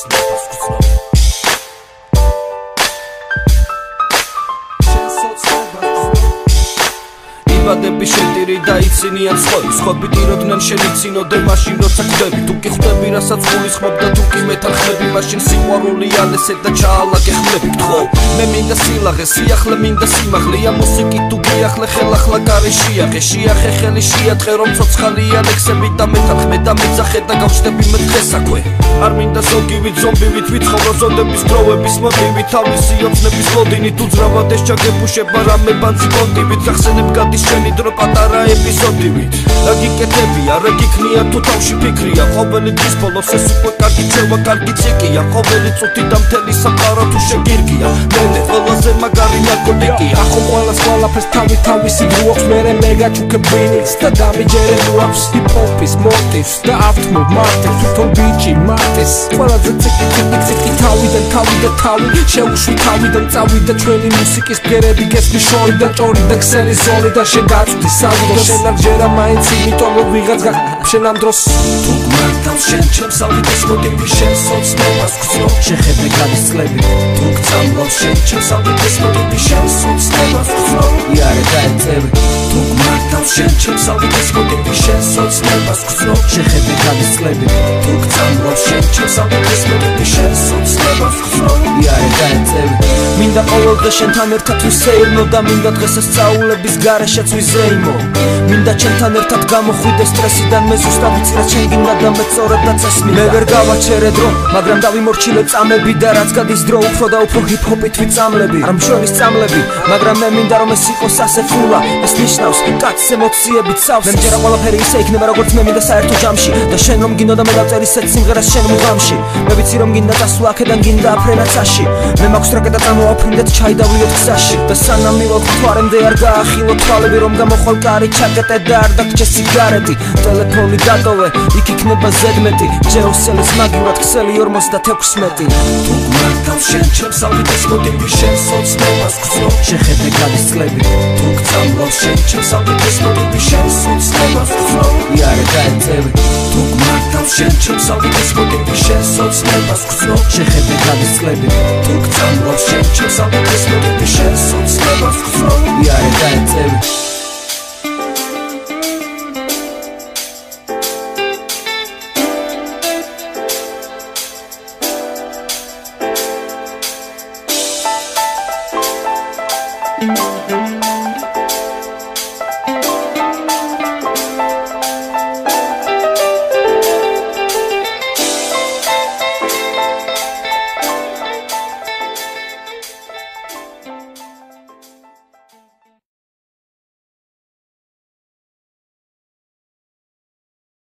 იბადები შეტირი და იცინიან სხვები სხვები ტიროდნენ შენიცინოდე მაშინ როცა ხვდები თუ კი ხვდები რასაც გულისხმობ და თუ კი მეთანხმები მაშინ სიყვარული ალესე და ჩაალაგე ხმები გთხოვ მე მინდა სილაღე სიახლე მინდა სიმაღლეა მუსიკით თუ გიახლე ხელახლა კარი შეახე შეახე ხელი შეატყე რომ ცოცხალია ლექსები და მეთანხმე და მეძახე და გავხსნები მე დღესაქვე არ მინდა ზოგივით ზომბივით ვიცხოვრო ზოდების დროების მოტივით თავისი ოცნების ლოდინით უძრავად ეს ჩაგებუშება რამე ბანძი კონტივით გახსენებ გადის შენი დრო პატარა ეპიზოდივით რა გიკეთებია რა გიქნია თუ თავში ფიქრია ყოველი დღის ბოლოს ეს უკვე კარგი ცევა კარგი ციკია ყოველი წუთი და მთელი სამყარო თუ შეგირგია მენე ყველაზე მაგარი ნარკოტიკია ახო ყველაფერს თავისი დროობს მერე მეგაჩუქებ ვინილს და დამიჯერებ რაპს ჰიპ-ჰოპის მოტივს და ავთმობ მარტივს თვითონ ბიჭი მარტის ყველაზე ციკი თავი შეუშვი თავიდან წავიდა ჩვენი მუსიკის ფერები გესმი შორი და ჭორი და ქსელი ზოლი და შეგაწვდი სანდროს შენ აღჯერა მაინც იმიტომ რომ ვიღაც შენ ამ დროს თუ გმართავს შენ ჩემს ავიდეს მოტივი შენ სოცნებას გრძნო შეხედე გადის წლები თუ გწამლავს შენ ჩემს ავიდეს მოტივი შენ სოცნებას გრძნო იარე დაეწევი თუ გმართავს შენ ჩემს ავიდეს მოტივი შენ სოცნებას გრძნო შეხედე გადის წლები თუ გწამლავს შენ ჩემს ავიდეს მოტივი შენ სოცნებას გრძნო იარე დაეწევი მინდა ყოველდღე შენთან ერთად ვისეირნო და მინდა დღეს სწავლების გარეშეც ვიზეიმო მინდა ჩემთან ერთად გამოხვიდე სტრესიდან მე ზუსტად ვიცი შენ გინდა და მე სწორად დაწესმი მე ვერ გავაჩერე დრო მაგრამ დავიმორჩილე წამები და რაც გადის დრო უფრო და უფრო ჰიპ-ჰოპით ვიწამლები არ მშვენის წამლები მაგრამ მე მინდა რომ ეს იყოს ასე ფულა ეს ნიშნავს კაცს ემოციებით სავს მე მჯერა ყველაფერი ისე იქნება როგორც მე მინდა საერთო ჯამში და შენ რომ გინდა და მე დავწერ ისეთ სიმღერას შენ მუღამში მე ვიცი რომ გინდა დასვლა აქედან გინდა აფრენაცაში მე მაქვს რაკეტა წამოვაფრინდეთ ჩაიდავლიოთ გზაში და სანამ მივალთ თვარემდე არ გაახილო თვალები რომ გამოხვალ კარი ჩაკეტე და არ დაგჭე სიგარეტი ტელეფონი დატოვე იქ იქნება ზედმეტი ჯეოსელის მაგივრად ქსელი 56 თუ გმართავს შენ ჩემს ავიდეს მოტივი შენ სოცნებას გრძნო შეხედე გადის წლები თუ გწამლავს შენ ჩემს ავიდეს მოტივი შენ სოცნებას გრძნო იარე დაეწევი თუ გმართავს შენ ჩემს ავიდეს მოტივი შენ სოცნებას გრძნო შეხედე გადის წლები თუ გწამლავს შენ ჩემს ავიდეს მოტივი შენ სოცნებას გრძნო